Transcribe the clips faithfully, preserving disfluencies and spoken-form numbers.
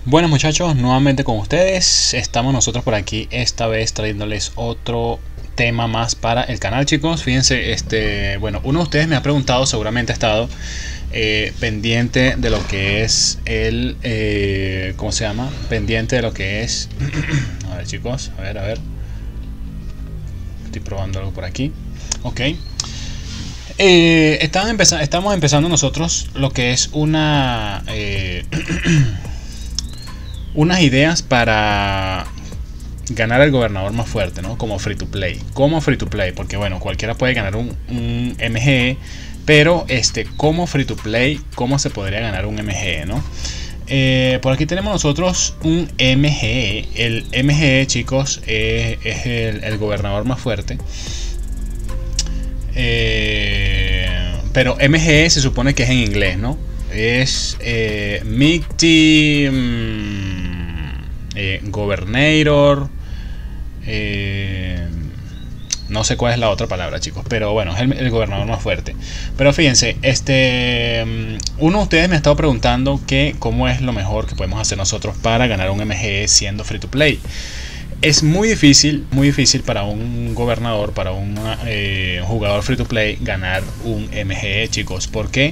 Bueno muchachos, nuevamente con ustedes, estamos nosotros por aquí, esta vez trayéndoles otro tema más para el canal, chicos. Fíjense, este, bueno, uno de ustedes me ha preguntado, seguramente ha estado eh, pendiente de lo que es el, eh, ¿cómo se llama? Pendiente de lo que es, a ver chicos, a ver, a ver, estoy probando algo por aquí, ok. Eh, estamos, empezando, estamos empezando nosotros lo que es una... Eh, unas ideas para ganar al gobernador más fuerte, ¿no? Como free to play. Como free to play, porque bueno, cualquiera puede ganar un, un M G E, pero este, como free to play, ¿cómo se podría ganar un M G E, no? Eh, por aquí tenemos nosotros un M G E. El M G E, chicos, eh, es el, el gobernador más fuerte. Eh, pero M G E se supone que es en inglés, ¿no? Es eh, Mighty eh, Governator, eh, no sé cuál es la otra palabra, chicos, pero bueno, es el, el gobernador más fuerte. Pero fíjense, este uno de ustedes me ha estado preguntando que cómo es lo mejor que podemos hacer nosotros para ganar un M G E siendo free to play. Es muy difícil, muy difícil para un gobernador, para un eh, jugador free to play ganar un M G E, chicos. ¿Por qué?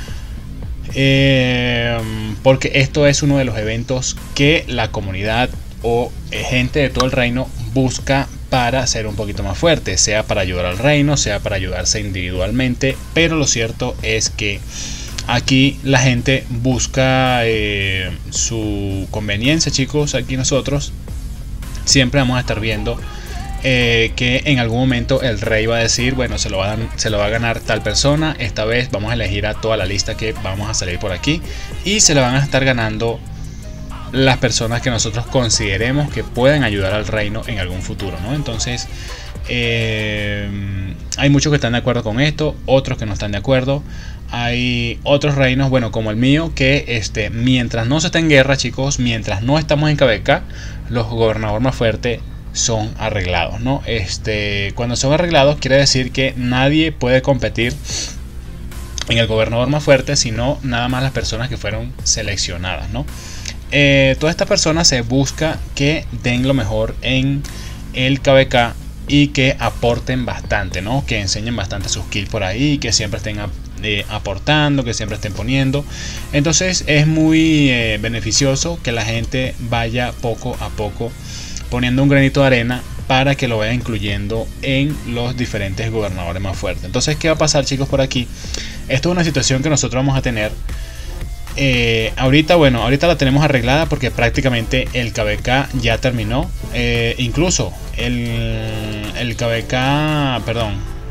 Eh, porque esto es uno de los eventos que la comunidad o gente de todo el reino busca para ser un poquito más fuerte, sea para ayudar al reino, sea para ayudarse individualmente, pero lo cierto es que aquí la gente busca eh, su conveniencia, chicos. Aquí nosotros siempre vamos a estar viendo Eh, que en algún momento el rey va a decir, bueno, se lo, va a, se lo va a ganar tal persona. Esta vez vamos a elegir a toda la lista que vamos a salir por aquí y se la van a estar ganando las personas que nosotros consideremos que pueden ayudar al reino en algún futuro, ¿no? Entonces eh, hay muchos que están de acuerdo con esto, otros que no están de acuerdo. Hay otros reinos, bueno, como el mío, que este, mientras no se está en guerra, chicos, mientras no estamos en K B K, los gobernadores más fuertes son arreglados, ¿no? Este, cuando son arreglados quiere decir que nadie puede competir en el gobernador más fuerte, sino nada más las personas que fueron seleccionadas, ¿no? Eh, todas estas personas se busca que den lo mejor en el K B K y que aporten bastante, ¿no? Que enseñen bastante sus kills por ahí, que siempre estén eh, aportando, que siempre estén poniendo. Entonces es muy eh, beneficioso que la gente vaya poco a poco poniendo un granito de arena para que lo vaya incluyendo en los diferentes gobernadores más fuertes. Entonces, ¿qué va a pasar, chicos, por aquí? Esto es una situación que nosotros vamos a tener eh, ahorita. Bueno, ahorita la tenemos arreglada porque prácticamente el K B K ya terminó. Eh, incluso el, el K B K, perdón,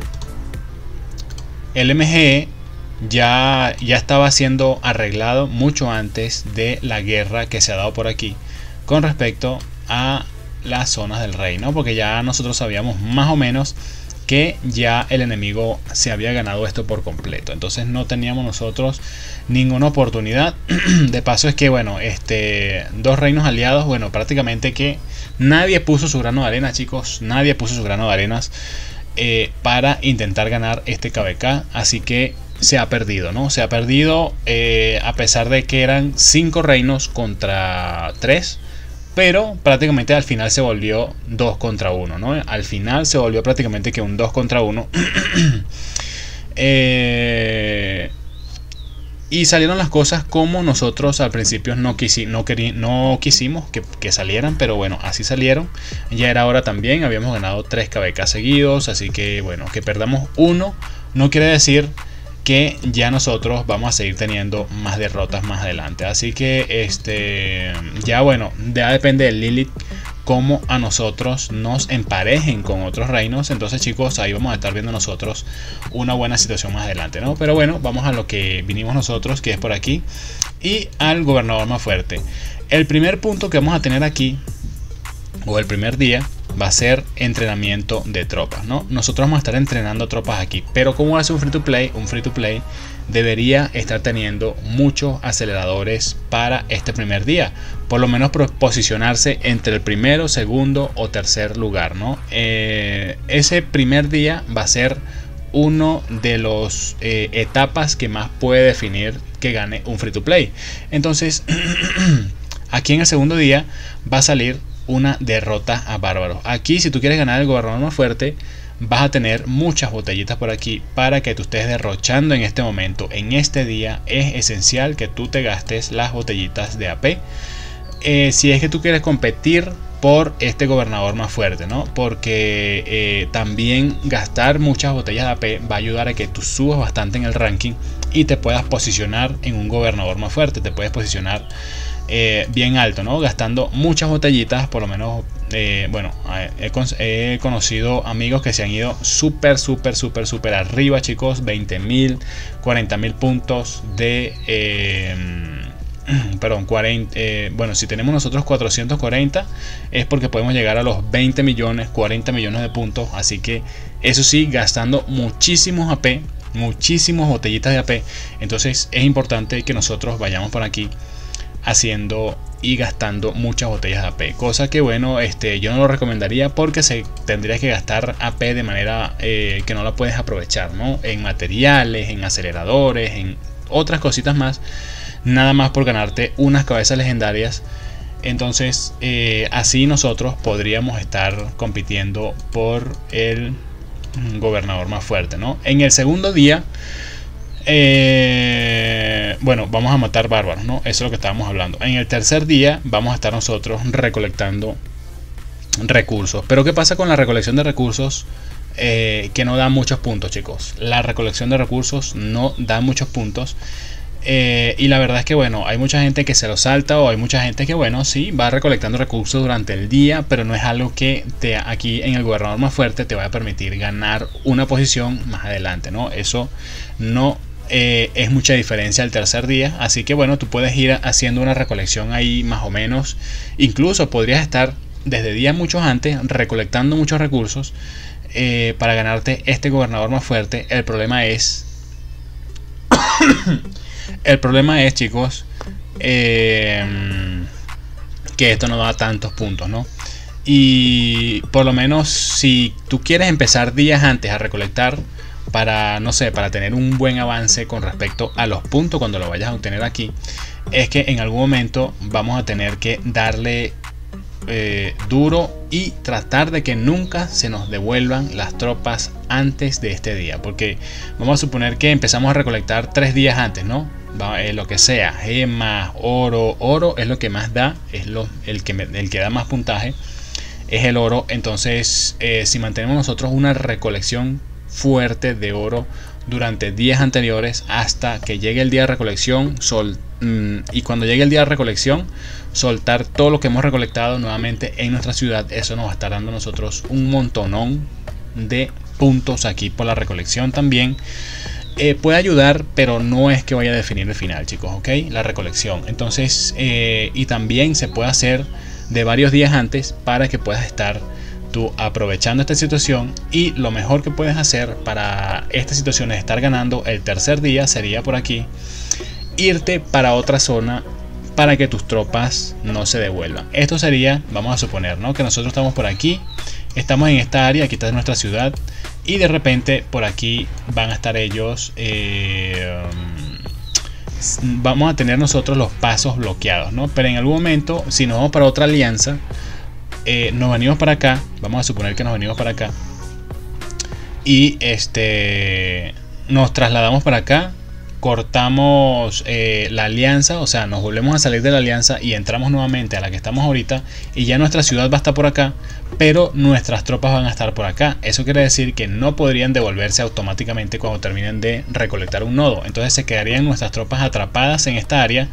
el M G E ya, ya estaba siendo arreglado mucho antes de la guerra que se ha dado por aquí con respecto a las zonas del reino, porque ya nosotros sabíamos más o menos que ya el enemigo se había ganado esto por completo. Entonces no teníamos nosotros ninguna oportunidad. De paso es que bueno, este, dos reinos aliados, bueno, prácticamente que nadie puso su grano de arena, chicos, nadie puso su grano de arenas eh, para intentar ganar este K B K, así que se ha perdido, ¿no? Se ha perdido eh, a pesar de que eran cinco reinos contra tres. Pero prácticamente al final se volvió dos contra uno, ¿no? Al final se volvió prácticamente que un dos contra uno. eh, y salieron las cosas como nosotros al principio no, quisi, no, queri, no quisimos que, que salieran. Pero bueno, así salieron. Ya era hora también. Habíamos ganado tres K B K seguidos. Así que bueno, que perdamos uno no quiere decir que ya nosotros vamos a seguir teniendo más derrotas más adelante. Así que este ya bueno, ya depende del Lilith cómo a nosotros nos emparejen con otros reinos. Entonces, chicos, ahí vamos a estar viendo nosotros una buena situación más adelante, ¿no? Pero bueno, vamos a lo que vinimos nosotros, que es por aquí, y al gobernador más fuerte. El primer punto que vamos a tener aquí, o el primer día, va a ser entrenamiento de tropas, ¿no? Nosotros vamos a estar entrenando tropas aquí, pero como hace un free to play, un free to play debería estar teniendo muchos aceleradores para este primer día, por lo menos posicionarse entre el primero, segundo o tercer lugar, ¿no? Eh, ese primer día va a ser uno de los eh, etapas que más puede definir que gane un free to play. Entonces Aquí en el segundo día va a salir una derrota a bárbaros. Aquí, si tú quieres ganar el gobernador más fuerte, vas a tener muchas botellitas por aquí para que tú estés derrochando en este momento. En este día es esencial que tú te gastes las botellitas de A P. Eh, si es que tú quieres competir por este gobernador más fuerte, ¿no? Porque eh, también gastar muchas botellas de A P va a ayudar a que tú subas bastante en el ranking y te puedas posicionar en un gobernador más fuerte. Te puedes posicionar eh, bien alto, ¿no? Gastando muchas botellitas, por lo menos, eh, bueno, he, he conocido amigos que se han ido súper, súper, súper, súper arriba, chicos. veinte mil, cuarenta mil puntos de... Eh, perdón, cuarenta, eh, bueno, si tenemos nosotros cuatrocientos cuarenta es porque podemos llegar a los veinte millones, cuarenta millones de puntos. Así que eso sí, gastando muchísimos A P, muchísimas botellitas de A P. Entonces es importante que nosotros vayamos por aquí haciendo y gastando muchas botellas de A P, cosa que bueno, este, yo no lo recomendaría porque se tendría que gastar A P de manera eh, que no la puedes aprovechar, ¿no? En materiales, en aceleradores, en otras cositas más, nada más por ganarte unas cabezas legendarias. Entonces eh, así nosotros podríamos estar compitiendo por el gobernador más fuerte, ¿no? En el segundo día eh, bueno, vamos a matar bárbaros, ¿no? Eso es lo que estábamos hablando. En el tercer día vamos a estar nosotros recolectando recursos. Pero ¿qué pasa con la recolección de recursos? Eh, que no da muchos puntos, chicos. La recolección de recursos no da muchos puntos. Eh, y la verdad es que bueno, hay mucha gente que se lo salta, o hay mucha gente que bueno, sí, va recolectando recursos durante el día, pero no es algo que te, aquí en el gobernador más fuerte te vaya a permitir ganar una posición más adelante, ¿no? Eso no eh, es mucha diferencia al tercer día. Así que bueno, tú puedes ir haciendo una recolección ahí más o menos. Incluso podrías estar desde días muchos antes recolectando muchos recursos eh, para ganarte este gobernador más fuerte. El problema es El problema es, chicos, eh, que esto no da tantos puntos, ¿no? Y por lo menos si tú quieres empezar días antes a recolectar para, no sé, para tener un buen avance con respecto a los puntos cuando lo vayas a obtener aquí, es que en algún momento vamos a tener que darle eh, duro y tratar de que nunca se nos devuelvan las tropas antes de este día, porque vamos a suponer que empezamos a recolectar tres días antes, ¿no? Eh, lo que sea, gemas, oro, oro es lo que más da, es lo, el, que, el que da más puntaje es el oro. Entonces eh, si mantenemos nosotros una recolección fuerte de oro durante días anteriores hasta que llegue el día de recolección, sol, mmm, y cuando llegue el día de recolección soltar todo lo que hemos recolectado nuevamente en nuestra ciudad, eso nos va a estar dando a nosotros un montonón de puntos aquí por la recolección también. Eh, puede ayudar, pero no es que vaya a definir el final, chicos, ¿ok? La recolección. Entonces, eh, y también se puede hacer de varios días antes para que puedas estar tú aprovechando esta situación. Y lo mejor que puedes hacer para esta situación es estar ganando el tercer día, sería por aquí, irte para otra zona para que tus tropas no se devuelvan. Esto sería, vamos a suponer, ¿no? Que nosotros estamos por aquí, estamos en esta área, aquí está nuestra ciudad, y de repente por aquí van a estar ellos, eh, vamos a tener nosotros los pasos bloqueados, ¿no? Pero en algún momento, si nos vamos para otra alianza, eh, nos venimos para acá, vamos a suponer que nos venimos para acá, y este nos trasladamos para acá, cortamos eh, la alianza, o sea, nos volvemos a salir de la alianza y entramos nuevamente a la que estamos ahorita, y ya nuestra ciudad va a estar por acá, pero nuestras tropas van a estar por acá. Eso quiere decir que no podrían devolverse automáticamente cuando terminen de recolectar un nodo. Entonces se quedarían nuestras tropas atrapadas en esta área,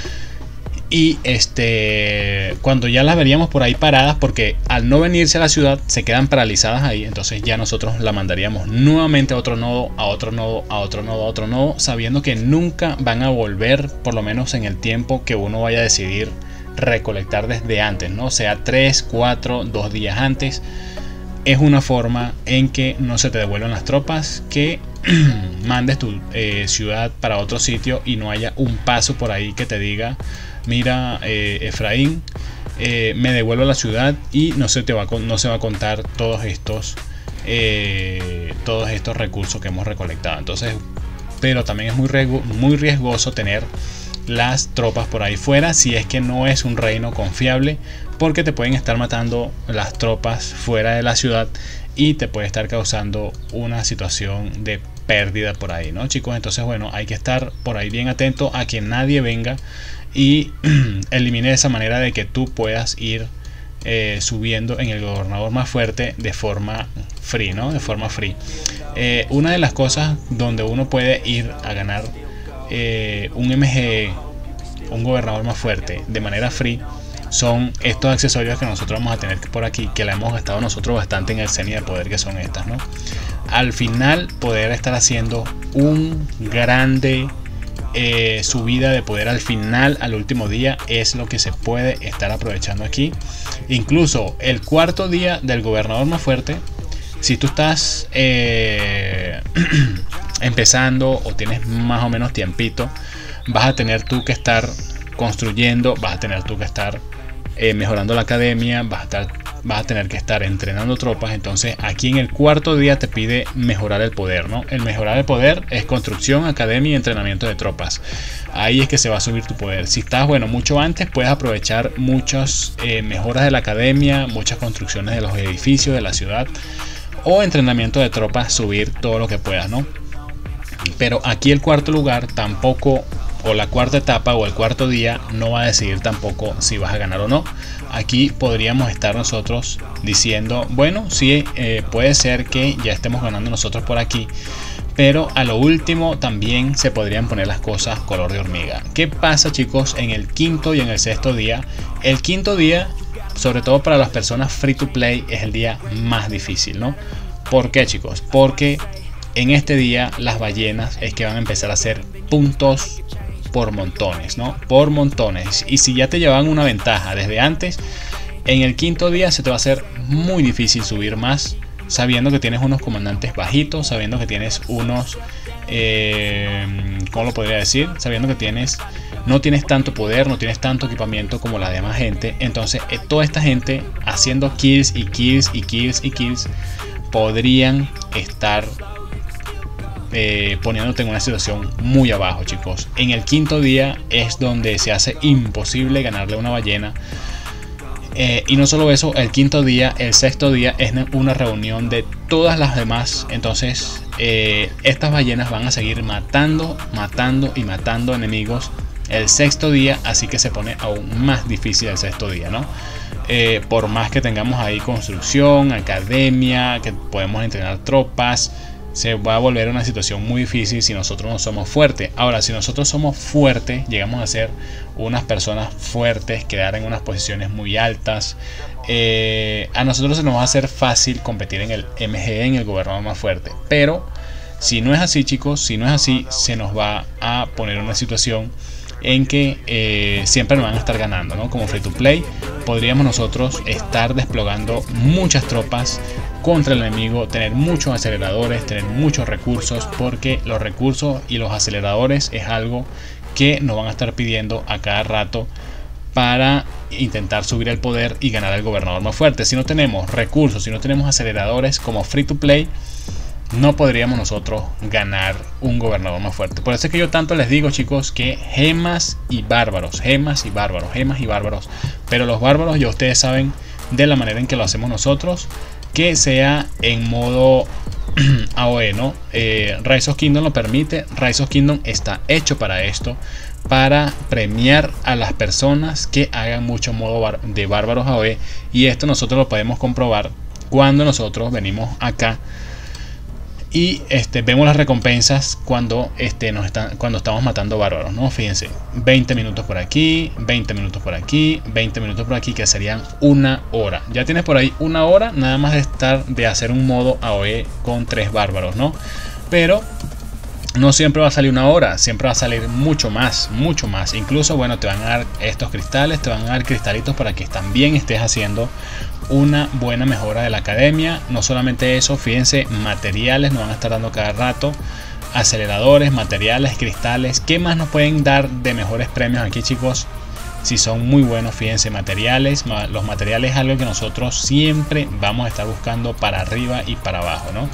y este cuando ya las veríamos por ahí paradas, porque al no venirse a la ciudad se quedan paralizadas ahí, entonces ya nosotros la mandaríamos nuevamente a otro nodo, a otro nodo, a otro nodo, a otro nodo, sabiendo que nunca van a volver, por lo menos en el tiempo que uno vaya a decidir recolectar desde antes, ¿no? Sea tres, cuatro, dos días antes. Es una forma en que no se te devuelvan las tropas, que mandes tu eh, ciudad para otro sitio y no haya un paso por ahí que te diga: mira, eh, Efraín, eh, me devuelvo a la ciudad, y no se te va a, no se va a contar todos estos eh, todos estos recursos que hemos recolectado. Entonces, pero también es muy riesgo, muy riesgoso tener las tropas por ahí fuera, si es que no es un reino confiable, porque te pueden estar matando las tropas fuera de la ciudad y te puede estar causando una situación de pérdida por ahí, ¿no, chicos? Entonces, bueno, hay que estar por ahí bien atento a que nadie venga y elimine esa manera de que tú puedas ir eh, subiendo en el gobernador más fuerte de forma free, ¿no? De forma free. Eh, una de las cosas donde uno puede ir a ganar eh, un M G, un gobernador más fuerte de manera free, son estos accesorios que nosotros vamos a tener por aquí, que la hemos gastado nosotros bastante en el Zenith de poder, que son estas, ¿no? Al final poder estar haciendo un grande eh, subida de poder al final, al último día, es lo que se puede estar aprovechando aquí. Incluso el cuarto día del gobernador más fuerte, si tú estás eh, empezando o tienes más o menos tiempito, vas a tener tú que estar construyendo, vas a tener tú que estar eh, mejorando la academia, vas a, estar, vas a tener que estar entrenando tropas. Entonces aquí en el cuarto día te pide mejorar el poder, ¿no? El mejorar el poder es construcción, academia y entrenamiento de tropas. Ahí es que se va a subir tu poder. Si estás, bueno, mucho antes, puedes aprovechar muchas eh, mejoras de la academia, muchas construcciones de los edificios de la ciudad, o entrenamiento de tropas, subir todo lo que puedas, ¿no? Pero aquí el cuarto lugar tampoco, o la cuarta etapa o el cuarto día, no va a decidir tampoco si vas a ganar o no. Aquí podríamos estar nosotros diciendo, bueno, sí, eh, puede ser que ya estemos ganando nosotros por aquí, pero a lo último también se podrían poner las cosas color de hormiga. ¿Qué pasa, chicos, en el quinto y en el sexto día? El quinto día, sobre todo para las personas free to play, es el día más difícil, ¿no? ¿Por qué, chicos? Porque en este día las ballenas es que van a empezar a hacer puntos por montones, ¿no? Por montones. Y si ya te llevaban una ventaja desde antes, en el quinto día se te va a hacer muy difícil subir más, sabiendo que tienes unos comandantes bajitos, sabiendo que tienes unos eh, ¿cómo lo podría decir? Sabiendo que tienes no tienes tanto poder, no tienes tanto equipamiento como la demás gente. Entonces eh, toda esta gente haciendo kills y kills y kills y kills podrían estar Eh, poniéndote en una situación muy abajo, chicos. En el quinto día es donde se hace imposible ganarle a una ballena. Eh, y no solo eso, el quinto día, el sexto día es una reunión de todas las demás. Entonces eh, estas ballenas van a seguir matando, matando y matando enemigos el sexto día, así que se pone aún más difícil el sexto día, ¿no? Eh, por más que tengamos ahí construcción, academia, que podemos entrenar tropas, se va a volver una situación muy difícil si nosotros no somos fuertes. Ahora, si nosotros somos fuertes, llegamos a ser unas personas fuertes, quedar en unas posiciones muy altas, eh, a nosotros se nos va a hacer fácil competir en el M G, en el gobernador más fuerte. Pero si no es así, chicos, si no es así, se nos va a poner una situación en que eh, siempre nos van a estar ganando, ¿no? Como free to play podríamos nosotros estar desplegando muchas tropas contra el enemigo, tener muchos aceleradores, tener muchos recursos, porque los recursos y los aceleradores es algo que nos van a estar pidiendo a cada rato para intentar subir el poder y ganar al gobernador más fuerte. Si no tenemos recursos, si no tenemos aceleradores como free to play, no podríamos nosotros ganar un gobernador más fuerte. Por eso es que yo tanto les digo, chicos, que gemas y bárbaros, gemas y bárbaros, gemas y bárbaros. Pero los bárbaros ya ustedes saben de la manera en que lo hacemos nosotros, que sea en modo A O E, ¿no? Eh, Rise of Kingdom lo permite. Rise of Kingdom está hecho para esto, para premiar a las personas que hagan mucho modo bar de bárbaros A O E. Y esto nosotros lo podemos comprobar cuando nosotros venimos acá y este, vemos las recompensas cuando, este, nos están, cuando estamos matando bárbaros, ¿no? Fíjense, veinte minutos por aquí, veinte minutos por aquí, veinte minutos por aquí, que serían una hora. Ya tienes por ahí una hora nada más de estar, de hacer un modo A O E con tres bárbaros, ¿no? Pero no siempre va a salir una hora, siempre va a salir mucho más, mucho más. Incluso, bueno, te van a dar estos cristales, te van a dar cristalitos para que también estés haciendo una buena mejora de la academia. No solamente eso, fíjense, materiales nos van a estar dando cada rato, aceleradores, materiales, cristales. ¿Qué más nos pueden dar de mejores premios aquí, chicos? Si son muy buenos, fíjense, materiales. Los materiales es algo que nosotros siempre vamos a estar buscando para arriba y para abajo, ¿no?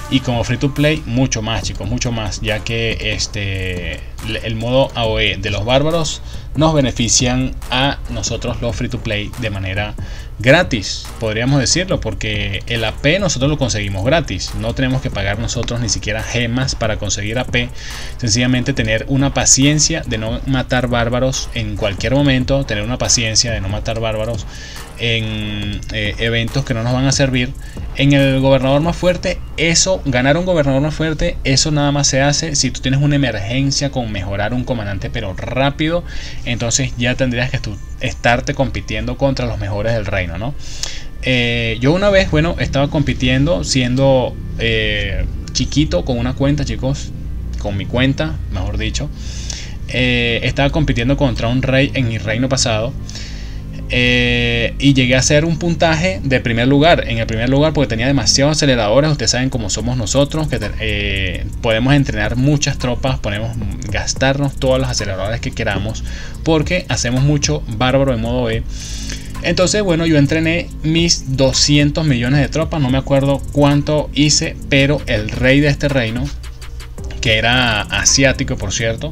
y como free to play mucho más, chicos, mucho más, ya que este el modo A O E de los bárbaros nos benefician a nosotros los free to play de manera gratis, podríamos decirlo, porque el A P nosotros lo conseguimos gratis, no tenemos que pagar nosotros ni siquiera gemas para conseguir A P, sencillamente tener una paciencia de no matar bárbaros en cualquier momento, tener una paciencia de no matar bárbaros en eh, eventos que no nos van a servir. En el gobernador más fuerte, eso, ganar un gobernador más fuerte, eso nada más se hace si tú tienes una emergencia con mejorar un comandante pero rápido, entonces ya tendrías que tú estarte compitiendo contra los mejores del reino, ¿no? Eh, yo una vez, bueno, estaba compitiendo siendo eh, chiquito con una cuenta, chicos, con mi cuenta, mejor dicho, eh, estaba compitiendo contra un rey en mi reino pasado. Eh, y llegué a hacer un puntaje de primer lugar, en el primer lugar porque tenía demasiados aceleradores. Ustedes saben cómo somos nosotros, que eh, podemos entrenar muchas tropas, podemos gastarnos todos los aceleradores que queramos porque hacemos mucho bárbaro en modo E. Entonces, bueno, yo entrené mis doscientos millones de tropas, no me acuerdo cuánto hice, pero el rey de este reino, que era asiático por cierto,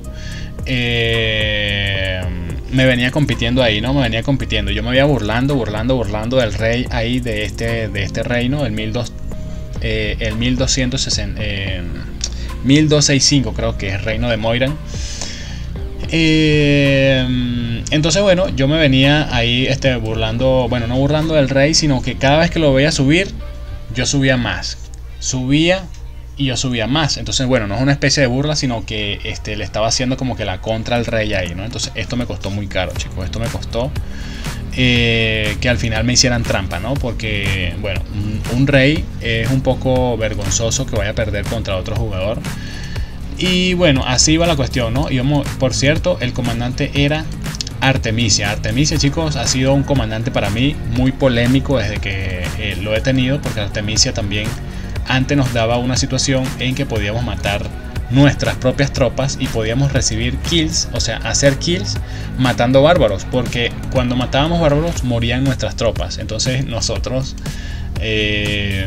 eh, me venía compitiendo ahí, ¿no? Me venía compitiendo. Yo me veía burlando, burlando, burlando del rey ahí de este, de este reino, el, mil dos, eh, el mil doscientos sesenta, eh, mil doscientos sesenta y cinco creo que es el reino de Moiran. Eh, entonces, bueno, yo me venía ahí este, burlando, bueno, no burlando del rey, sino que cada vez que lo veía subir, yo subía más. Subía y yo subía más. Entonces, bueno, no es una especie de burla, sino que este, le estaba haciendo como que la contra al rey ahí, ¿no? Entonces esto me costó muy caro, chicos. Esto me costó eh, que al final me hicieran trampa, ¿no? Porque, bueno, un, un rey es un poco vergonzoso que vaya a perder contra otro jugador. Y bueno, así va la cuestión, ¿no? Y vamos, por cierto, el comandante era Artemisia. Artemisia, chicos, ha sido un comandante para mí muy polémico desde que eh, lo he tenido, porque Artemisia también antes nos daba una situación en que podíamos matar nuestras propias tropas y podíamos recibir kills, o sea, hacer kills matando bárbaros, porque cuando matábamos bárbaros morían nuestras tropas. Entonces nosotros eh,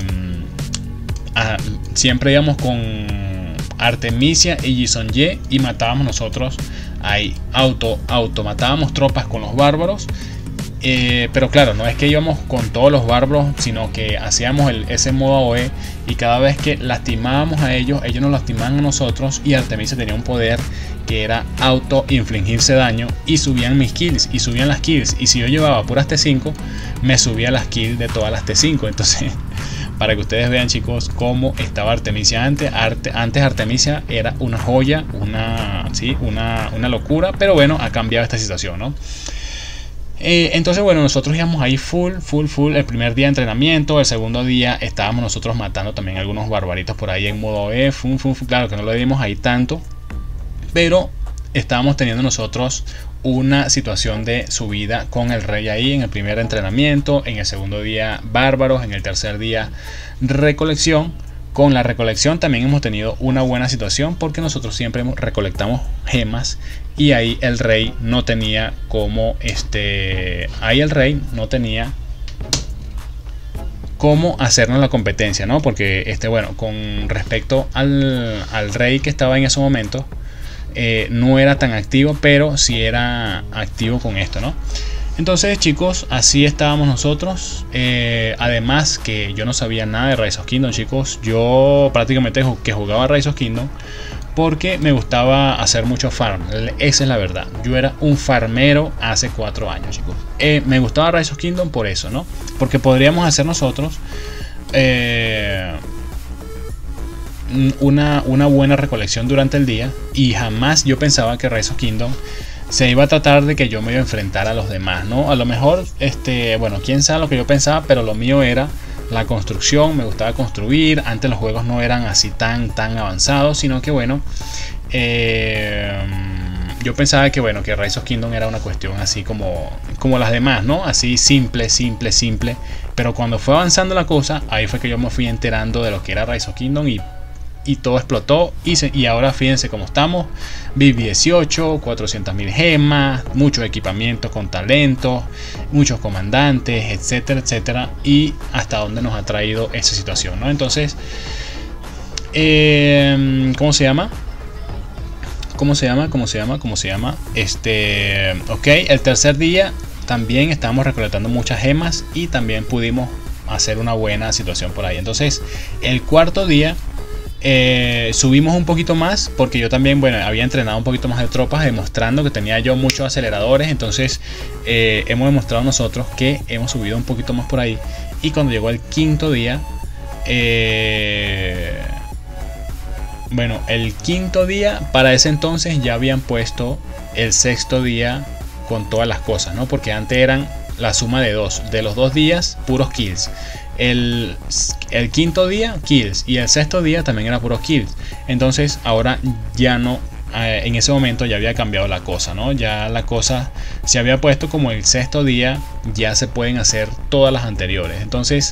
a, siempre íbamos con Artemisia y Gisonye y matábamos nosotros ahí, auto, auto, matábamos tropas con los bárbaros. Eh, pero claro, no es que íbamos con todos los bárbaros, sino que hacíamos el, ese modo A O E, y cada vez que lastimábamos a ellos, ellos nos lastimaban a nosotros, y Artemisia tenía un poder que era auto infligirse daño, y subían mis kills, y subían las kills, y si yo llevaba puras T cinco, me subía las kills de todas las T cinco. Entonces, para que ustedes vean, chicos, cómo estaba Artemisia antes. Arte, antes Artemisia era una joya, una, ¿sí? una, una locura, pero bueno, ha cambiado esta situación, ¿no? Eh, entonces, bueno, nosotros íbamos ahí full, full, full. El primer día de entrenamiento, el segundo día estábamos nosotros matando también algunos barbaritos por ahí en modo E. Fum, fum, fum. Claro que no lo dimos ahí tanto, pero estábamos teniendo nosotros una situación de subida con el rey ahí en el primer entrenamiento, en el segundo día bárbaros, en el tercer día recolección. Con la recolección también hemos tenido una buena situación porque nosotros siempre recolectamos gemas, y ahí el rey no tenía como este ahí el rey no tenía cómo hacernos la competencia, ¿no? Porque este bueno, con respecto al, al rey que estaba en ese momento, eh, no era tan activo, pero sí era activo con esto, ¿no? Entonces, chicos, así estábamos nosotros. Eh, además que yo no sabía nada de Rise of Kingdom, chicos. Yo prácticamente que jugaba Rise of Kingdom porque me gustaba hacer mucho farm. Esa es la verdad. Yo era un farmero hace cuatro años, chicos. Eh, me gustaba Rise of Kingdom por eso, ¿no? Porque podríamos hacer nosotros eh, una, una buena recolección durante el día. Y jamás yo pensaba que Rise of Kingdom se iba a tratar de que yo me iba a enfrentar a los demás, ¿no? A lo mejor, este, bueno, quién sabe lo que yo pensaba, pero lo mío era la construcción. Me gustaba construir. Antes los juegos no eran así tan, tan avanzados, sino que, bueno, eh, yo pensaba que, bueno, que Rise of Kingdom era una cuestión así como, como las demás, ¿no? Así simple, simple, simple. Pero cuando fue avanzando la cosa, ahí fue que yo me fui enterando de lo que era Rise of Kingdom, y y todo explotó. Y, se, y ahora fíjense cómo estamos: V I P dieciocho, cuatrocientas mil gemas, muchos equipamientos con talentos, muchos comandantes, etcétera, etcétera. Y hasta dónde nos ha traído esa situación, ¿no? Entonces, Eh, ¿Cómo se llama? ¿Cómo se llama? ¿Cómo se llama? ¿Cómo se llama? Este, ok, el tercer día también estábamos recolectando muchas gemas y también pudimos hacer una buena situación por ahí. Entonces, el cuarto día eh, subimos un poquito más porque yo también, bueno, había entrenado un poquito más de tropas, demostrando que tenía yo muchos aceleradores. Entonces, eh, hemos demostrado nosotros que hemos subido un poquito más por ahí. Y cuando llegó el quinto día, eh, bueno, el quinto día, para ese entonces ya habían puesto el sexto día con todas las cosas, ¿no? Porque antes eran la suma de dos, de los dos días puros kills. El, el quinto día kills y el sexto día también era puros kills. Entonces ahora ya no, eh, en ese momento ya había cambiado la cosa, ¿no? Ya la cosa se había puesto como el sexto día ya se pueden hacer todas las anteriores. Entonces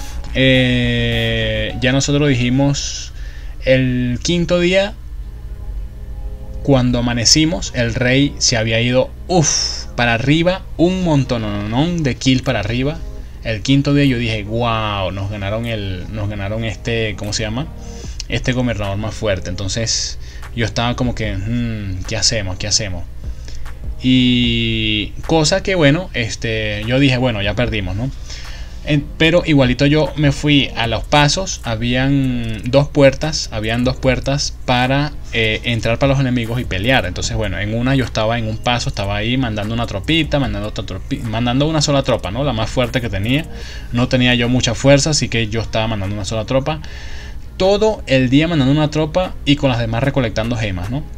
eh, ya nosotros dijimos el quinto día, cuando amanecimos, el rey se había ido uff, para arriba, un montón de kill para arriba. El quinto día yo dije, wow, nos ganaron el, nos ganaron este, ¿cómo se llama? Este gobernador más fuerte. Entonces yo estaba como que, hmm, ¿qué hacemos? ¿Qué hacemos? Y cosa que bueno, este, yo dije, bueno, ya perdimos, ¿no? Pero igualito yo me fui a los pasos. Habían dos puertas, habían dos puertas para eh, entrar para los enemigos y pelear. Entonces bueno, en una yo estaba en un paso, estaba ahí mandando una tropita, mandando otra tropita, mandando una sola tropa, ¿no? La más fuerte que tenía. No tenía yo mucha fuerza, así que yo estaba mandando una sola tropa. Todo el día mandando una tropa y con las demás recolectando gemas, ¿no?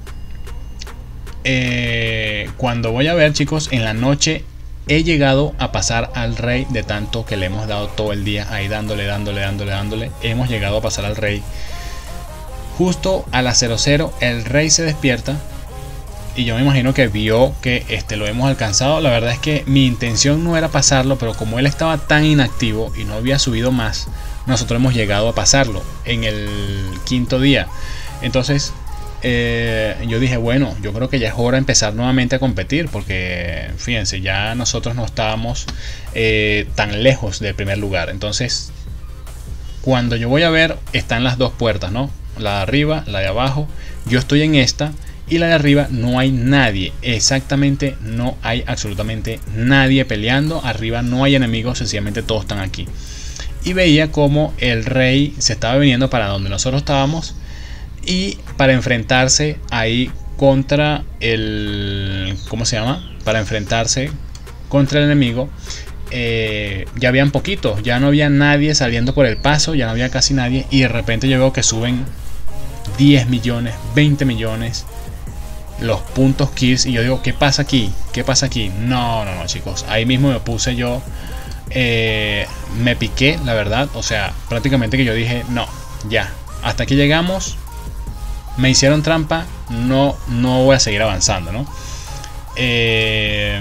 Eh, cuando voy a ver, chicos, en la noche he llegado a pasar al rey de tanto que le hemos dado todo el día ahí dándole, dándole, dándole, dándole. Hemos llegado a pasar al rey. Justo a las cero cero el rey se despierta y yo me imagino que vio que este, lo hemos alcanzado. La verdad es que mi intención no era pasarlo, pero como él estaba tan inactivo y no había subido más, nosotros hemos llegado a pasarlo en el quinto día. Entonces Eh, yo dije, bueno, yo creo que ya es hora de empezar nuevamente a competir, porque fíjense, ya nosotros no estábamos eh, tan lejos del primer lugar. Entonces cuando yo voy a ver, están las dos puertas, ¿no? La de arriba, la de abajo. Yo estoy en esta y la de arriba no hay nadie, exactamente no hay absolutamente nadie peleando. Arriba no hay enemigos, sencillamente todos están aquí. Y veía como el rey se estaba viniendo para donde nosotros estábamos y para enfrentarse ahí contra el, ¿cómo se llama? Para enfrentarse contra el enemigo. Eh, ya habían poquitos, ya no había nadie saliendo por el paso, ya no había casi nadie, y de repente yo veo que suben diez millones, veinte millones los puntos kills, y yo digo, ¿qué pasa aquí? ¿Qué pasa aquí? No, no, no, chicos, ahí mismo me puse yo, eh, me piqué, la verdad, o sea, prácticamente que yo dije, no, ya, hasta aquí llegamos. Me hicieron trampa, no, no voy a seguir avanzando, ¿no? Eh,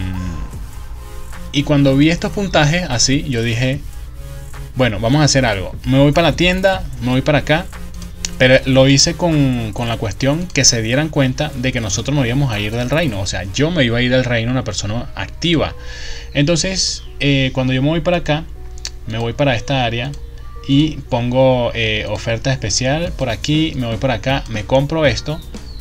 y cuando vi estos puntajes así, yo dije, bueno, vamos a hacer algo. Me voy para la tienda, me voy para acá. Pero lo hice con, con la cuestión que se dieran cuenta de que nosotros nos íbamos a ir del reino. O sea, yo me iba a ir del reino, una persona activa. Entonces, eh, cuando yo me voy para acá, me voy para esta área y pongo eh, oferta especial por aquí, me voy por acá, me compro esto,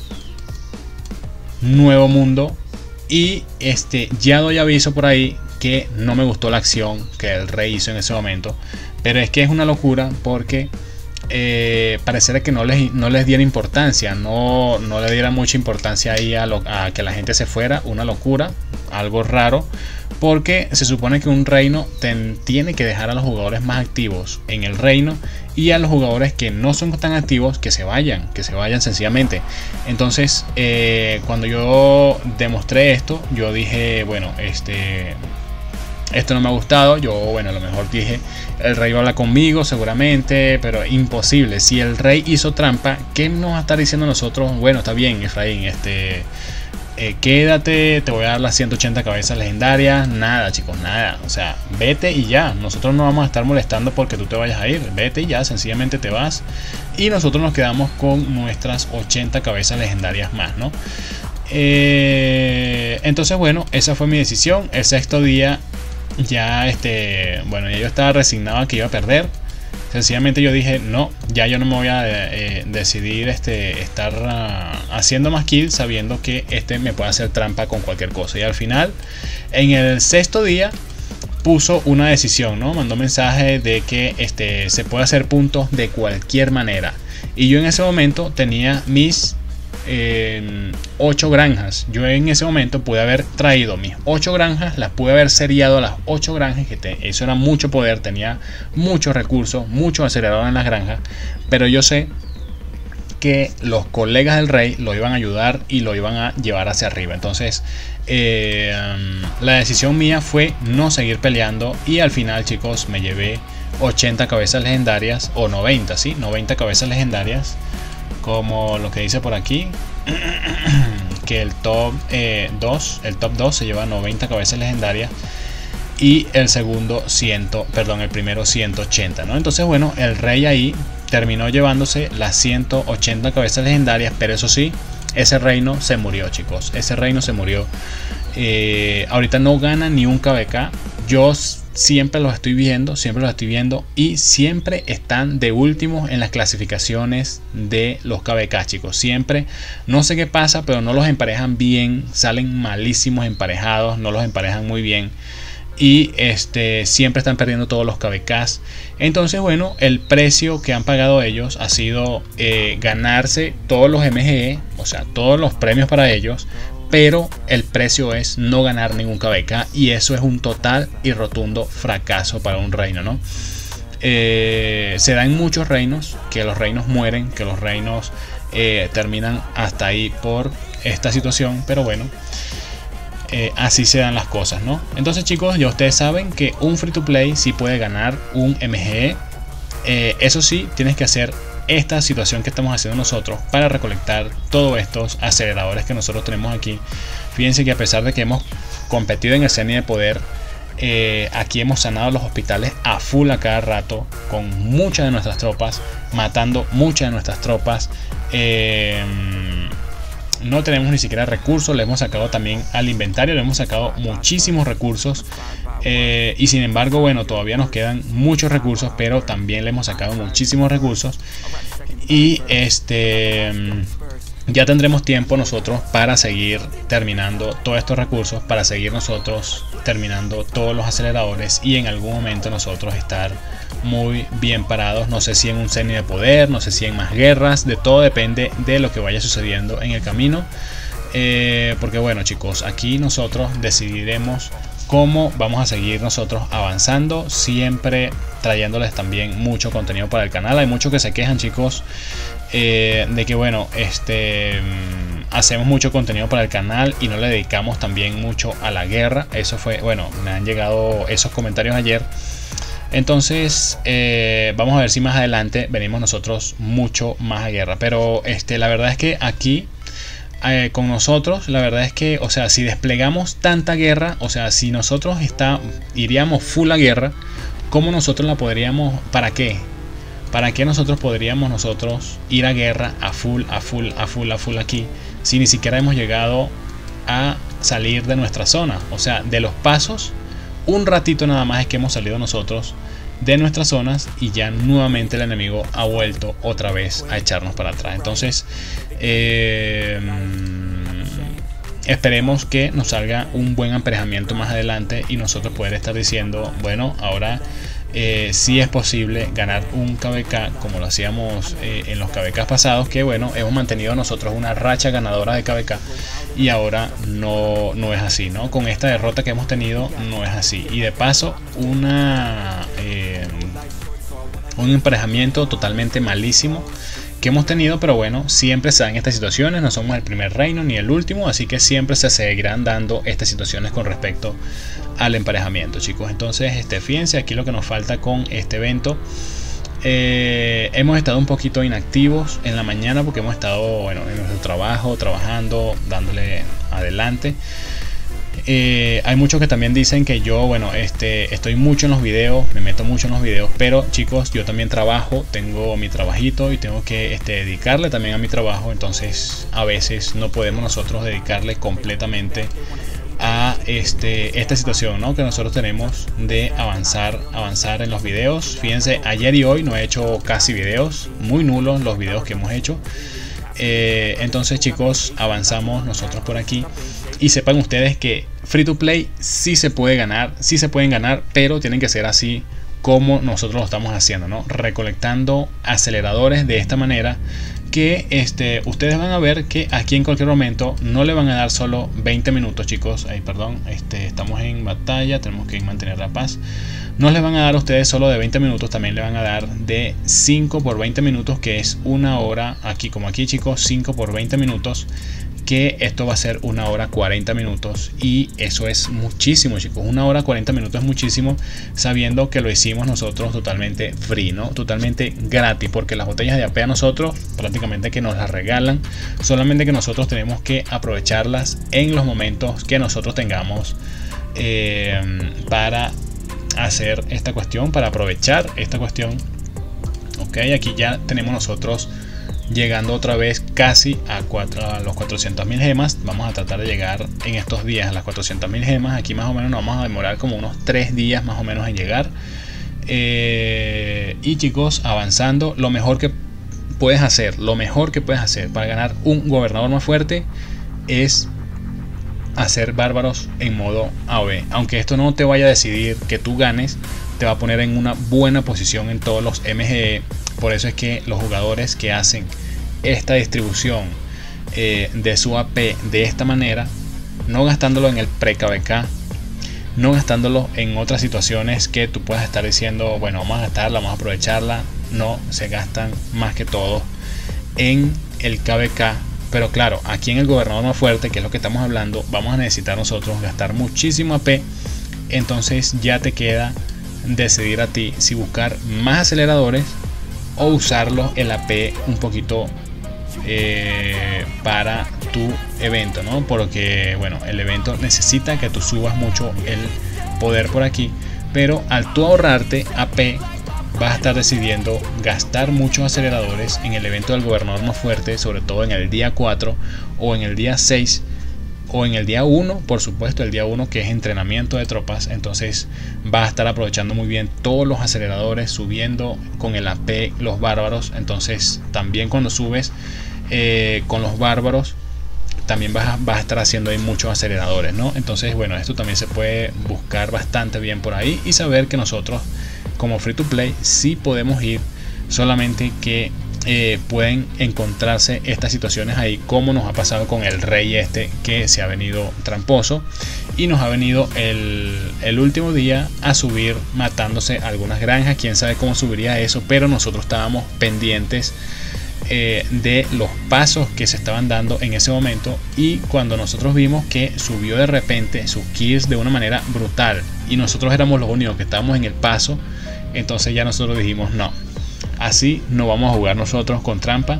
nuevo mundo, y este ya doy aviso por ahí que no me gustó la acción que el rey hizo en ese momento, pero es que es una locura porque eh, pareciera que no les, no les diera importancia, no, no le diera mucha importancia ahí a, lo, a que la gente se fuera. Una locura, algo raro, porque se supone que un reino ten, tiene que dejar a los jugadores más activos en el reino, y a los jugadores que no son tan activos que se vayan, que se vayan sencillamente. Entonces eh, cuando yo demostré esto, yo dije, bueno, este esto no me ha gustado. Yo, bueno, a lo mejor dije, el rey va a hablar conmigo seguramente, pero imposible. Si el rey hizo trampa, ¿qué nos va a estar diciendo nosotros? Bueno, está bien, Efraín, este Eh, quédate, te voy a dar las ciento ochenta cabezas legendarias. Nada, chicos, nada. O sea, vete y ya. Nosotros no vamos a estar molestando porque tú te vayas a ir. Vete y ya, sencillamente te vas. Y nosotros nos quedamos con nuestras ochenta cabezas legendarias más, ¿no? Eh, entonces, bueno, esa fue mi decisión. El sexto día ya, este, bueno, ya yo estaba resignado a que iba a perder. Sencillamente yo dije, no, ya yo no me voy a eh, decidir este, estar uh, haciendo más kills sabiendo que este me puede hacer trampa con cualquier cosa. Y al final, en el sexto día, puso una decisión, ¿no? Mandó mensaje de que este, se puede hacer puntos de cualquier manera. Y yo en ese momento tenía mis eh, ocho granjas. Yo en ese momento pude haber traído mis ocho granjas, las pude haber seriado a las ocho granjas, que te, eso era mucho poder, tenía muchos recursos, mucho acelerador en las granjas, pero yo sé que los colegas del rey lo iban a ayudar y lo iban a llevar hacia arriba. Entonces eh, la decisión mía fue no seguir peleando, y al final, chicos, me llevé ochenta cabezas legendarias, o noventa, sí, noventa cabezas legendarias, como lo que dice por aquí, que el top eh, dos, el top dos se lleva noventa cabezas legendarias, y el segundo cien, perdón, el primero ciento ochenta, ¿no? Entonces, bueno, el rey ahí terminó llevándose las ciento ochenta cabezas legendarias, pero eso sí, ese reino se murió, chicos, ese reino se murió. Eh, ahorita no gana ni un K B K. Yo siempre los estoy viendo, siempre los estoy viendo, y siempre están de últimos en las clasificaciones de los K B K, chicos. Siempre, no sé qué pasa, pero no los emparejan bien, salen malísimos emparejados, no los emparejan muy bien. Y este siempre están perdiendo todos los K B Ks. Entonces, bueno, el precio que han pagado ellos ha sido eh, ganarse todos los M G E, o sea, todos los premios para ellos, pero el precio es no ganar ningún K B K, y eso es un total y rotundo fracaso para un reino, ¿no? Eh, se da en muchos reinos que los reinos mueren, que los reinos eh, terminan hasta ahí por esta situación, pero bueno, Eh, así se dan las cosas, ¿no? Entonces, chicos, ya ustedes saben que un free to play sí puede ganar un M G E. Eh, eso sí, tienes que hacer esta situación que estamos haciendo nosotros para recolectar todos estos aceleradores que nosotros tenemos aquí. Fíjense que a pesar de que hemos competido en el C N I de poder, eh, aquí hemos sanado los hospitales a full a cada rato, con muchas de nuestras tropas, matando muchas de nuestras tropas. Eh, No tenemos ni siquiera recursos, le hemos sacado también al inventario, le hemos sacado muchísimos recursos, eh, y sin embargo, bueno, todavía nos quedan muchos recursos, pero también le hemos sacado muchísimos recursos, y este ya tendremos tiempo nosotros para seguir terminando todos estos recursos, para seguir nosotros terminando todos los aceleradores, y en algún momento nosotros estar muy bien parados. No sé si en un C N I de poder, no sé si en más guerras, de todo depende de lo que vaya sucediendo en el camino, eh, porque bueno, chicos, aquí nosotros decidiremos cómo vamos a seguir nosotros avanzando, siempre trayéndoles también mucho contenido para el canal. Hay muchos que se quejan, chicos, eh, de que bueno, este hacemos mucho contenido para el canal y no le dedicamos también mucho a la guerra. Eso fue, bueno, me han llegado esos comentarios ayer. Entonces eh, vamos a ver si más adelante venimos nosotros mucho más a guerra. Pero este, la verdad es que aquí eh, con nosotros, la verdad es que, o sea, si desplegamos tanta guerra, o sea, si nosotros está, iríamos full a guerra, ¿cómo nosotros la podríamos? ¿Para qué? ¿Para qué nosotros podríamos nosotros ir a guerra a full, a full, a full, a full aquí, si ni siquiera hemos llegado a salir de nuestra zona? O sea, de los pasos, un ratito nada más es que hemos salido nosotros de nuestras zonas, y ya nuevamente el enemigo ha vuelto otra vez a echarnos para atrás. Entonces eh, esperemos que nos salga un buen emparejamiento más adelante y nosotros poder estar diciendo, bueno, ahora eh, sí es posible ganar un K B K como lo hacíamos eh, en los K B K pasados, que bueno, hemos mantenido nosotros una racha ganadora de K B K, y ahora no, no es así, ¿no? Con esta derrota que hemos tenido no es así, y de paso una eh, un emparejamiento totalmente malísimo que hemos tenido, pero bueno, siempre se dan estas situaciones, no somos el primer reino ni el último, así que siempre se seguirán dando estas situaciones con respecto al emparejamiento, chicos. Entonces, este, fíjense aquí lo que nos falta con este evento. Eh, hemos estado un poquito inactivos en la mañana porque hemos estado, bueno, en nuestro trabajo, trabajando, dándole adelante. Eh, hay muchos que también dicen que yo, bueno, este, estoy mucho en los videos, me meto mucho en los videos, pero chicos, yo también trabajo, tengo mi trabajito y tengo que este, dedicarle también a mi trabajo. Entonces a veces no podemos nosotros dedicarle completamente a este, esta situación, ¿no?, que nosotros tenemos de avanzar, avanzar en los videos. Fíjense, ayer y hoy no he hecho casi videos, muy nulos los videos que hemos hecho. Eh, entonces, chicos, avanzamos nosotros por aquí. Y sepan ustedes que Free to Play sí se puede ganar, sí se pueden ganar, pero tienen que ser así como nosotros lo estamos haciendo, ¿no? Recolectando aceleradores de esta manera, que este, ustedes van a ver que aquí en cualquier momento no le van a dar solo veinte minutos, chicos. Ay, perdón, este, estamos en batalla, tenemos que mantener la paz. No les van a dar a ustedes solo de veinte minutos, también le van a dar de cinco por veinte minutos, que es una hora. Aquí como aquí, chicos, cinco por veinte minutos, que esto va a ser una hora cuarenta minutos, y eso es muchísimo, chicos. Una hora cuarenta minutos es muchísimo, sabiendo que lo hicimos nosotros totalmente free, ¿no? Totalmente gratis, porque las botellas de A P a nosotros prácticamente que nos las regalan, solamente que nosotros tenemos que aprovecharlas en los momentos que nosotros tengamos eh, para hacer esta cuestión, para aprovechar esta cuestión. Ok, aquí ya tenemos nosotros llegando otra vez casi a, cuatro, a los cuatrocientas mil gemas. Vamos a tratar de llegar en estos días a las cuatrocientas mil gemas. Aquí más o menos nos vamos a demorar como unos tres días más o menos en llegar. Eh, y chicos, avanzando, lo mejor que puedes hacer, lo mejor que puedes hacer para ganar un gobernador más fuerte es hacer bárbaros en modo A O E. Aunque esto no te vaya a decidir que tú ganes, te va a poner en una buena posición en todos los M G E. Por eso es que los jugadores que hacen esta distribución eh, de su A P de esta manera, no gastándolo en el pre-K B K, no gastándolo en otras situaciones que tú puedas estar diciendo, bueno, vamos a gastarla, vamos a aprovecharla. No, se gastan más que todo en el K B K. Pero claro, aquí en el gobernador más fuerte, que es lo que estamos hablando, vamos a necesitar nosotros gastar muchísimo A P. Entonces ya te queda decidir a ti si buscar más aceleradores o usarlos el A P un poquito eh, para tu evento, ¿no? Porque bueno, el evento necesita que tú subas mucho el poder por aquí, pero al tú ahorrarte A P vas a estar decidiendo gastar muchos aceleradores en el evento del gobernador más fuerte, sobre todo en el día cuatro o en el día seis o en el día uno, por supuesto el día uno, que es entrenamiento de tropas. Entonces vas a estar aprovechando muy bien todos los aceleradores, subiendo con el A P los bárbaros. Entonces también cuando subes eh, con los bárbaros también vas a, vas a estar haciendo ahí muchos aceleradores, ¿no? Entonces bueno, esto también se puede buscar bastante bien por ahí y saber que nosotros como Free to Play sí podemos ir, solamente que eh, pueden encontrarse estas situaciones ahí, como nos ha pasado con el rey este, que se ha venido tramposo y nos ha venido el, el último día a subir matándose algunas granjas. Quién sabe cómo subiría eso, pero nosotros estábamos pendientes eh, de los pasos que se estaban dando en ese momento, y cuando nosotros vimos que subió de repente sus kills de una manera brutal y nosotros éramos los únicos que estábamos en el paso, entonces ya nosotros dijimos no, así no vamos a jugar nosotros con trampa,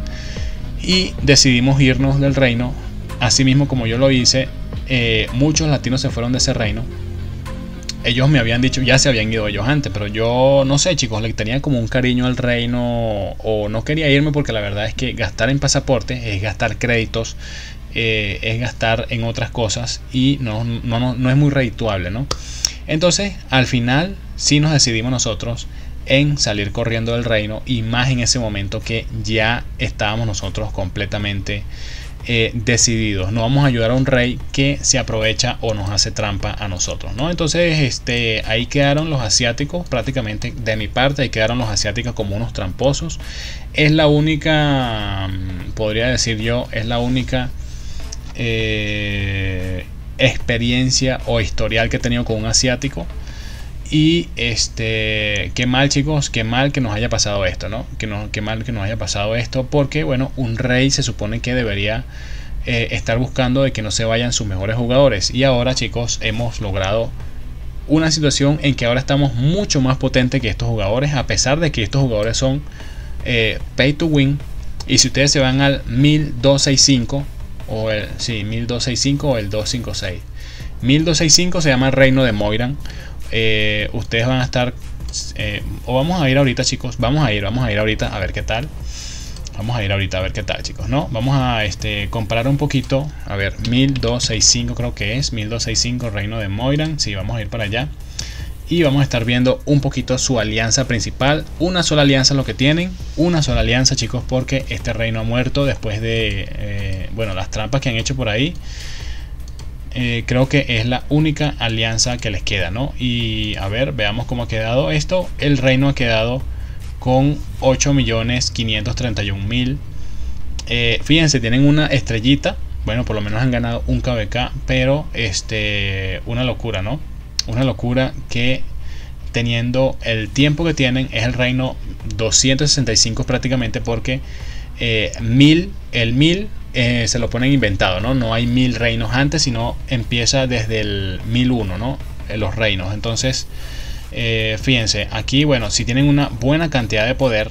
y decidimos irnos del reino. Así mismo como yo lo hice, eh, muchos latinos se fueron de ese reino. Ellos me habían dicho, ya se habían ido ellos antes, pero yo no sé, chicos, le tenía como un cariño al reino, o no quería irme, porque la verdad es que gastar en pasaporte es gastar créditos, eh, es gastar en otras cosas, y no, no, no, no es muy redituable, ¿no? Entonces al final sí nos decidimos nosotros en salir corriendo del reino, y más en ese momento que ya estábamos nosotros completamente eh, decididos. No vamos a ayudar a un rey que se aprovecha o nos hace trampa a nosotros, ¿no? Entonces este, ahí quedaron los asiáticos, prácticamente de mi parte, ahí quedaron los asiáticos como unos tramposos. Es la única, podría decir yo, es la única eh, experiencia o historial que he tenido con un asiático. Y este, qué mal, chicos, qué mal que nos haya pasado esto, ¿no? Que no, qué mal que nos haya pasado esto, porque bueno, un rey se supone que debería eh, estar buscando de que no se vayan sus mejores jugadores, y ahora, chicos, hemos logrado una situación en que ahora estamos mucho más potentes que estos jugadores, a pesar de que estos jugadores son eh, pay to win. Y si ustedes se van al mil doscientos sesenta y cinco o el, sí, mil doscientos sesenta y cinco o el doscientos cincuenta y seis, mil doscientos sesenta y cinco se llama el reino de Moiran. Eh, ustedes van a estar eh, o vamos a ir ahorita, chicos, vamos a ir vamos a ir ahorita a ver qué tal. Vamos a ir ahorita a ver qué tal, chicos, ¿no? Vamos a este, comparar un poquito. A ver, mil doscientos sesenta y cinco creo que es. mil doscientos sesenta y cinco, Reino de Moiran. Sí, vamos a ir para allá. Y vamos a estar viendo un poquito su alianza principal. Una sola alianza lo que tienen. Una sola alianza, chicos, porque este reino ha muerto después de, eh, bueno, las trampas que han hecho por ahí. Eh, creo que es la única alianza que les queda, ¿no? Y a ver, veamos cómo ha quedado esto. El reino ha quedado con ocho millones quinientos treinta y un mil. Eh, fíjense, tienen una estrellita. Bueno, por lo menos han ganado un K B K, pero este, una locura, ¿no? Una locura que teniendo el tiempo que tienen es el reino doscientos sesenta y cinco prácticamente, porque eh, mil, el mil eh, se lo ponen inventado, ¿no? No hay mil reinos antes, sino empieza desde el mil uno, ¿no? En los reinos. Entonces, eh, fíjense, aquí, bueno, si tienen una buena cantidad de poder,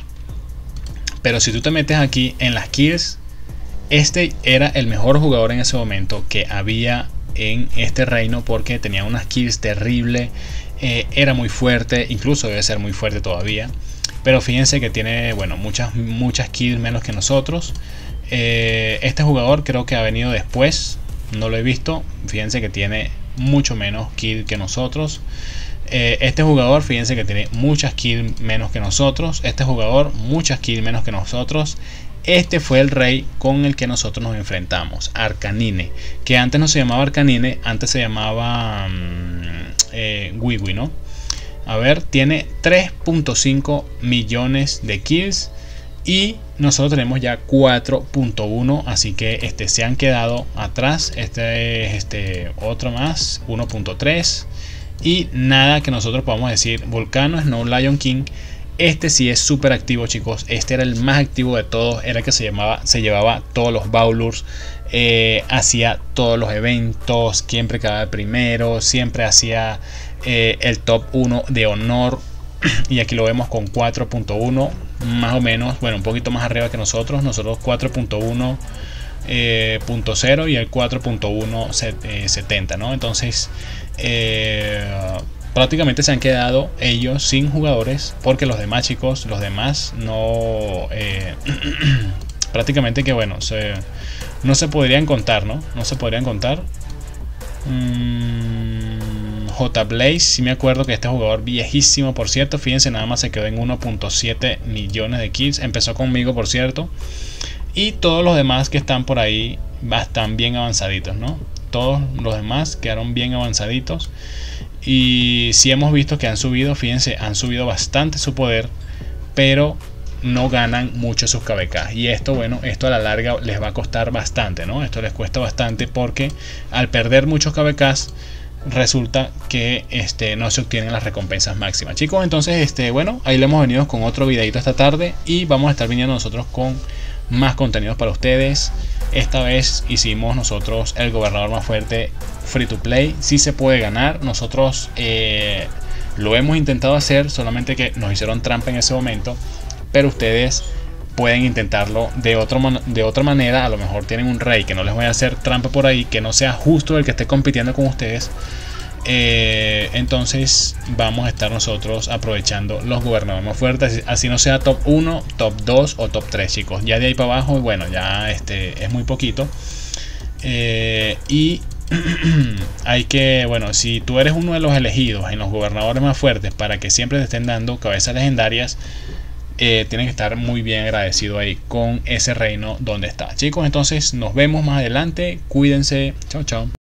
pero si tú te metes aquí en las kills, este era el mejor jugador en ese momento que había en este reino, porque tenía unas kills terribles, eh, era muy fuerte, incluso debe ser muy fuerte todavía, pero fíjense que tiene, bueno, muchas, muchas kills menos que nosotros. Eh, este jugador creo que ha venido después, no lo he visto, fíjense que tiene mucho menos kills que nosotros. Eh, este jugador, fíjense que tiene muchas kills menos que nosotros. Este jugador, muchas kills menos que nosotros. Este fue el rey con el que nosotros nos enfrentamos, Arcanine, que antes no se llamaba Arcanine, antes se llamaba um, eh, Wiwi, ¿no? A ver, tiene tres punto cinco millones de kills y nosotros tenemos ya cuatro punto uno, así que este, se han quedado atrás. Este es este, otro más, uno punto tres. Y nada que nosotros podamos decir. Volcano, Snow Lion King, este sí es súper activo, chicos. Este era el más activo de todos. Era el que se llamaba, se llevaba todos los Bawlers, eh, hacía todos los eventos, siempre quedaba primero, siempre hacía eh, el top uno de honor. Y aquí lo vemos con cuatro punto uno, más o menos, bueno, un poquito más arriba que nosotros. Nosotros cuatro punto uno eh, punto cero y el cuatro punto uno setenta, ¿no? Entonces eh, prácticamente se han quedado ellos sin jugadores, porque los demás, chicos, los demás no eh, prácticamente que bueno, se, no se podrían contar, ¿no? No se podrían contar. mm, J Blaze, sí me acuerdo que este jugador viejísimo, por cierto, fíjense, nada más se quedó en uno punto siete millones de kills. Empezó conmigo, por cierto. Y todos los demás que están por ahí están bien avanzaditos, ¿no? Todos los demás quedaron bien avanzaditos. Y sí hemos visto que han subido, fíjense, han subido bastante su poder, pero no ganan mucho sus K B K. Y esto, bueno, esto a la larga les va a costar bastante, ¿no? Esto les cuesta bastante, porque al perder muchos K B Ks, resulta que este, no se obtienen las recompensas máximas, chicos. Entonces, este, bueno, ahí le hemos venido con otro videito esta tarde, y vamos a estar viniendo nosotros con más contenidos para ustedes. Esta vez hicimos nosotros el gobernador más fuerte free to play. Sí se puede ganar. Nosotros eh, lo hemos intentado hacer, solamente que nos hicieron trampa en ese momento, pero ustedes pueden intentarlo de, otro, de otra manera. A lo mejor tienen un rey que no les voy a hacer trampa por ahí, que no sea justo el que esté compitiendo con ustedes. Eh, entonces vamos a estar nosotros aprovechando los gobernadores más fuertes, así no sea top uno, top dos o top tres, chicos. Ya de ahí para abajo, bueno, ya este es muy poquito. Eh, y hay que, bueno, si tú eres uno de los elegidos en los gobernadores más fuertes para que siempre te estén dando cabezas legendarias, eh, tienes que estar muy bien agradecido ahí con ese reino donde está, chicos. Entonces nos vemos más adelante, cuídense, chao chao.